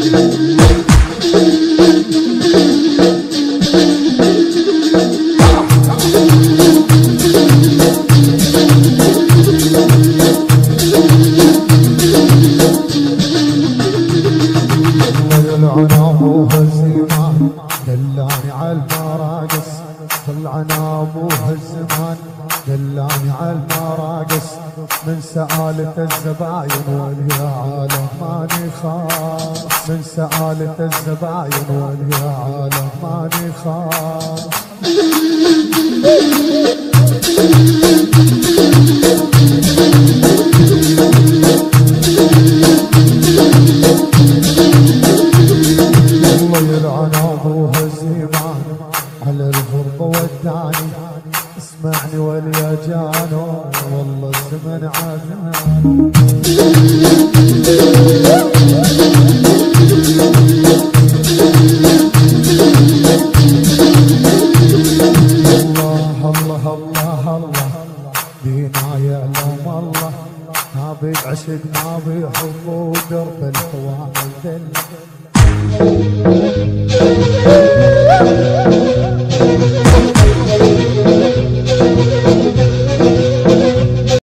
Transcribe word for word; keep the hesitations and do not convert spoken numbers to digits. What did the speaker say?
دلاني عالمراقص طلعنا ابوها الزمان دلاني عالمراقص من سآلة الزباين واليا عالم ماني خاف من سآلة الزباين واليا عالم ماني خاف الله يلعن ابوها الزمان على الغربة وداني اسمعني واليا جانو والله الزمن عافاني الله الله الله الله بينا يعلم الله نابي بعشق نابي حب ودرب الحوار الذل